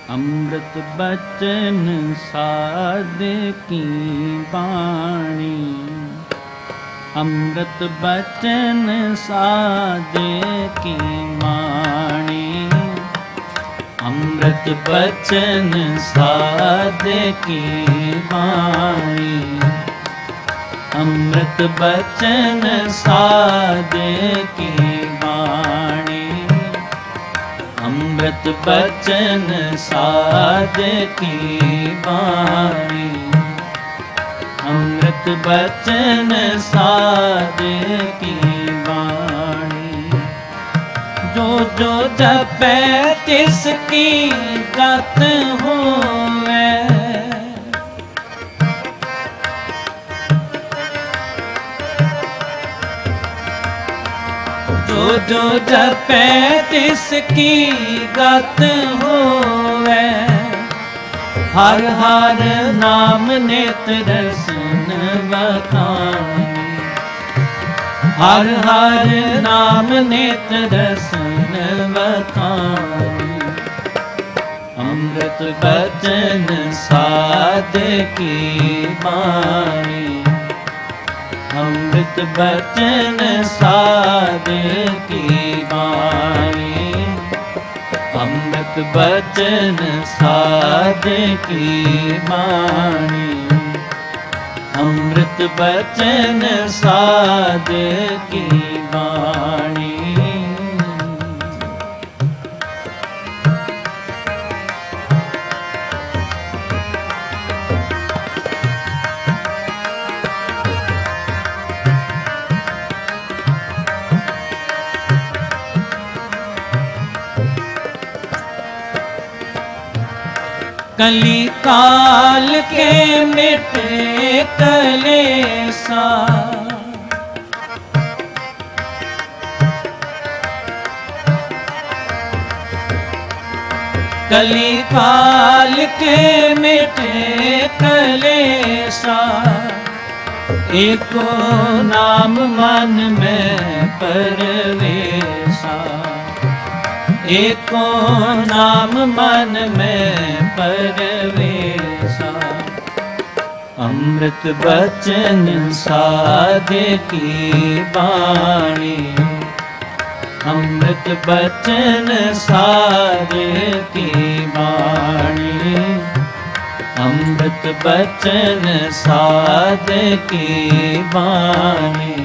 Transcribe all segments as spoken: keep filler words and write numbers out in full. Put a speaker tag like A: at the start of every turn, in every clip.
A: अमृत बचन साध की वाणी, अमृत बचन साध की वाणी, अमृत बचन साध की वाणी, अमृत बचन साध की वाणी, अमृत बचन साध की वाणी, अमृत बचन साध की वाणी। जो जो जपै तिसकी गत होवे, जो जो जपै तिसकी गत होवे, हर हर नाम नित रसन बखानी, हर हर नाम नित रसन बखानी। अमृत बचन साध की वाणी, अमृत बचन साध की वाणी, अमृत बचन साध की वाणी, अमृत बचन साध की वाणी। कली काल के मिटे कलेसा, कली काल के मिटे कलेसा, एको नाम मन में परवेसा, एको नाम मन में परवेसा। अमृत बचन साध की वाणी, अमृत बचन साध की वाणी, अमृत बचन साध की वाणी,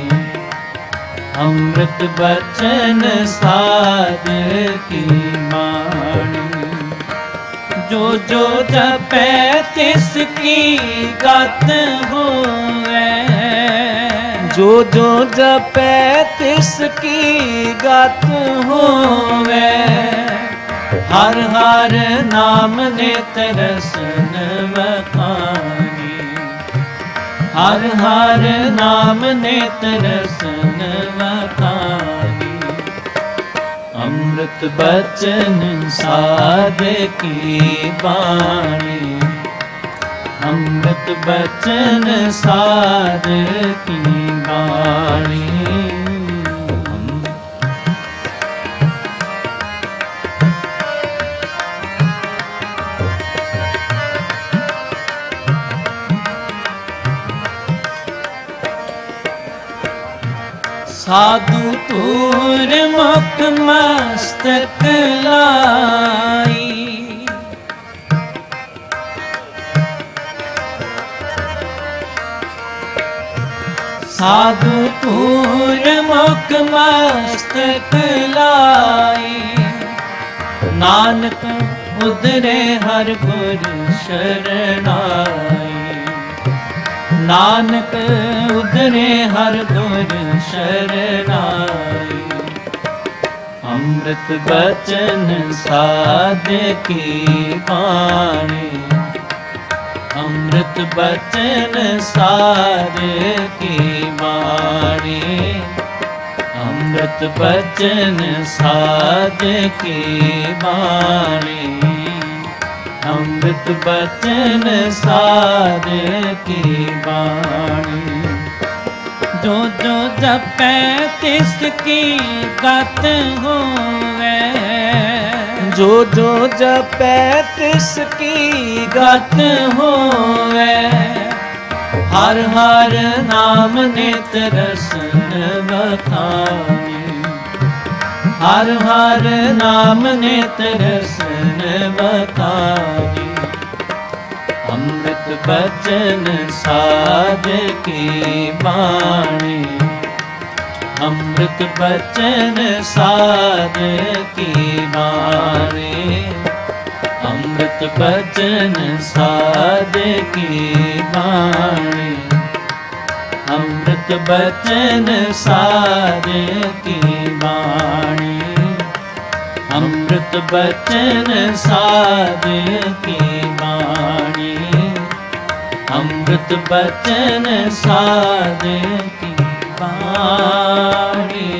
A: अमृत बचन साध की वाणी। जो जो जपै तिसकी गत होवे, जो जो जपै तिसकी गत होवे, हर हर नाम नित रसन बखानी, हर हर नाम नित रसन बखानी। अमृत बचन साध की वाणी, अमृत बचन साध की वाणी। साधु तूर मुख मस्तक लाई, साधु तूर मुख मस्तक लाई, नानक उदरे हर गुर शरणाई, नानक उदरे हर गुर शरणाई। अमृत बचन साध की वाणी, अमृत बचन साध की वाणी, अमृत बचन साध की वाणी, अमृत बचन साध की वाणी। जो जो जपै तिसकी गत होवे, जो जो जपै तिसकी गत होवे, हर हर नाम नित रसन बखानी, हर हर नाम नित रसन बखानी। अमृत बचन साध की बाणी, अमृत बचन साध की बाणी, अमृत बचन साध की बाणी, अमृत बचन साध की बाणी, अमृत बचन साध की बाणी, अमृत बचन साध की बाणी।